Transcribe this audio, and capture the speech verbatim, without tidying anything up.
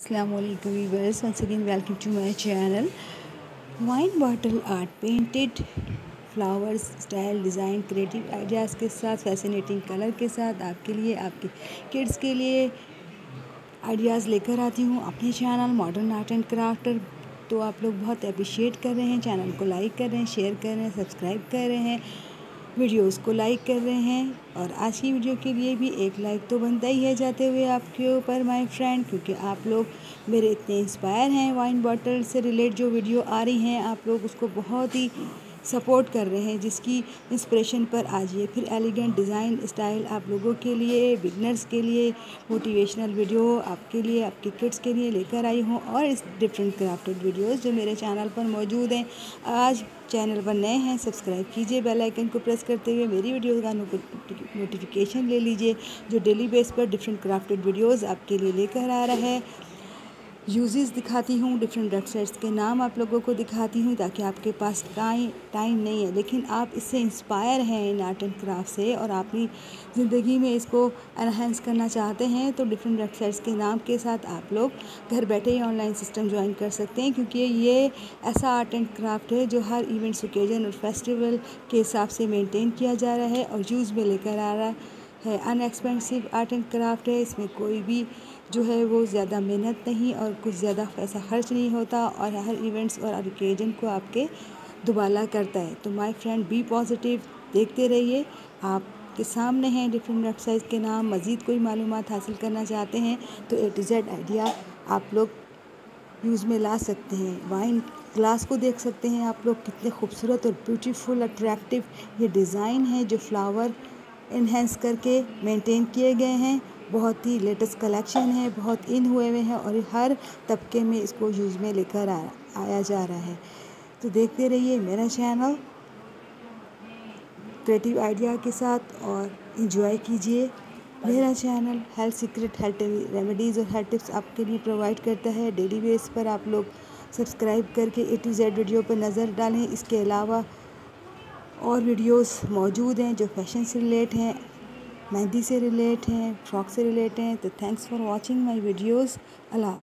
Assalamualaikum viewers, once again welcome to my channel. Wine bottle art painted flowers style design creative ideas के साथ fascinating colour के साथ आपके लिए आपके किड्स के लिए आइडियाज़ लेकर आती हूँ अपने channel modern art and crafter. तो आप लोग बहुत अप्रिशिएट कर रहे हैं, चैनल को लाइक कर रहे हैं, शेयर कर रहे हैं, सब्सक्राइब कर रहे हैं, वीडियोस को लाइक कर रहे हैं। और आज की वीडियो के लिए भी एक लाइक तो बनता ही है जाते हुए आपके ऊपर माय फ्रेंड, क्योंकि आप लोग मेरे इतने इंस्पायर हैं। वाइन बॉटल से रिलेट जो वीडियो आ रही हैं आप लोग उसको बहुत ही सपोर्ट कर रहे हैं, जिसकी इंस्पिरेशन पर आज ये फिर एलिगेंट डिज़ाइन स्टाइल आप लोगों के लिए, बिगनर्स के लिए मोटिवेशनल वीडियो आपके लिए, आपके किड्स के लिए लेकर आई हूँ। और इस डिफरेंट क्राफ्टेड वीडियोस जो मेरे चैनल पर मौजूद हैं। आज चैनल पर नए हैं, सब्सक्राइब कीजिए, बेल आइकन को प्रेस करते हुए मेरी वीडियो का नोटिफिकेशन ले लीजिए, जो डेली बेस पर डिफरेंट क्राफ्टेड वीडियोस आपके लिए लेकर आ रहा है। यूजेस दिखाती हूँ, डिफरेंट वेबसाइट्स के नाम आप लोगों को दिखाती हूँ, ताकि आपके पास टाइम टाइम नहीं है लेकिन आप इससे इंस्पायर हैं इन आर्ट एंड क्राफ्ट से, और अपनी ज़िंदगी में इसको एनहेंस करना चाहते हैं तो डिफरेंट वेबसाइट्स के नाम के साथ आप लोग घर बैठे ही ऑनलाइन सिस्टम ज्वाइन कर सकते हैं, क्योंकि ये ऐसा आर्ट एंड क्राफ्ट है जो हर इवेंट्स, ओकेजन और फेस्टिवल के हिसाब से मेनटेन किया जा रहा है और यूज़ में लेकर आ रहा है। अनएक्सपेंसिव आर्ट एंड क्राफ्ट है, इसमें कोई भी जो है वो ज़्यादा मेहनत नहीं और कुछ ज़्यादा पैसा खर्च नहीं होता, और हर इवेंट्स और ओकेजन को आपके दुबाला करता है। तो माय फ्रेंड बी पॉजिटिव, देखते रहिए। आपके सामने हैं डिफरेंट वेबसाइट के नाम। मज़ीद कोई मालूमात हासिल करना चाहते हैं तो ए टू जेड आइडिया आप लोग यूज़ में ला सकते हैं। वाइन ग्लास को देख सकते हैं आप लोग, कितने खूबसूरत और ब्यूटीफुल अट्रैक्टिव ये डिज़ाइन है जो फ्लावर इन्हेंस करके मेंटेन किए गए हैं। बहुत ही लेटेस्ट कलेक्शन है, बहुत इन हुए हुए हैं और हर तबके में इसको यूज़ में लेकर आ आया जा रहा है। तो देखते रहिए मेरा चैनल क्रिएटिव आइडिया के साथ और एंजॉय कीजिए। मेरा channel health secret, health remedies और हेल्थ टिप्स आपके लिए प्रोवाइड करता है। डेली बेस पर आप लोग सब्सक्राइब करके ए टू जेड वीडियो पर नज़र डालें। इसके अलावा और वीडियोस मौजूद हैं जो फैशन से रिलेट हैं, मेहंदी से रिलेट हैं, फ्रॉक से रिलेट हैं। तो thanks for watching my videos. Allah.